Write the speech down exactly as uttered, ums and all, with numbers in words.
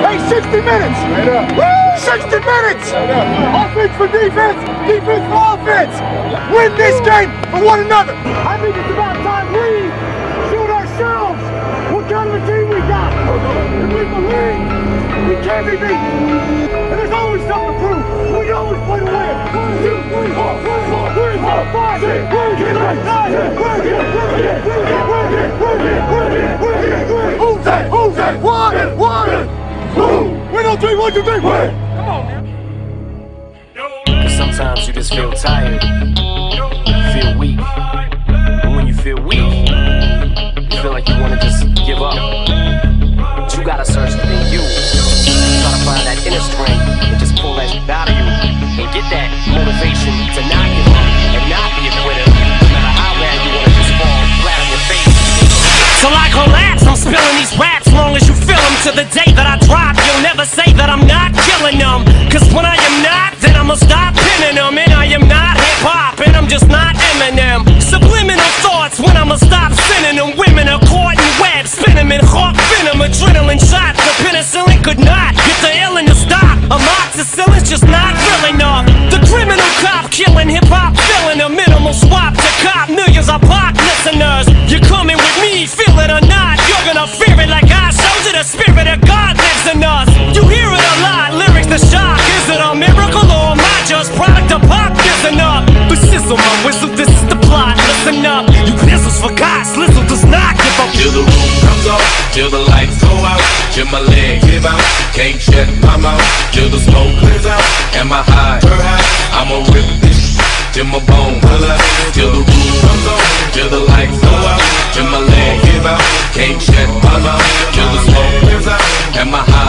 Hey, sixty minutes! Right up. Woo! sixty minutes! Right up. Offense for defense, defense for offense. Win this game for one another. I think it's about time we shoot ourselves what kind of a team we got. If we believe we can't be beat. And there's always something to prove. We always play to win. One, two, three, four, one, four, three, four, five, six, one, two, three, nine, work it, work it, work it, work it, work it, work it, work it, work it. Who's that? Who's that? One, one, two. Win on three, one, two, three, win. Come on, man. Cause sometimes you just feel tired, you feel weak, and when you feel weak, you feel like you wanna just give up. But you gotta search within you, try to find that inner strength, and just pull that shit out of you, and get that motivation to not give up, and not be a quitter, no matter how bad you wanna just fall flat on your face. Till I collapse, I'm spilling these raps, long as you feel them. To the day that I drop, you'll never say that I'm not killing them. Cause when I am not, then I'ma stop pinning them. And I am not hip-hop, and I'm just not Eminem. Subliminal thoughts when I'ma stop sending them. Women are caught in webs, spin them in hawk venom. Adrenaline shots, the penicillin could not get the illin to stop. Amoxicillin's just not real enough. The criminal cop killing hip-hop, filling a minimal swap to cop. Millions of pop listeners, you're coming with me, feel it or not. You're gonna fear it like I showed you. The spirit of God lives in us. You hear it a lot, lyrics to shock. Is it a miracle or am I just product of pop? Listen up, but sizzle my whistle, this is the plot. Listen up, you pistols forgot, Slizzle does not give up. Till the roof comes off, till the lights go out, till my leg give out, can't shut my mouth, till the smoke clears out, and my high, her high, I'ma rip this till my bone holla, till the roof comes off, till the lights go out, till my leg give out, can't shut my mouth, till the smoke clears out, and my high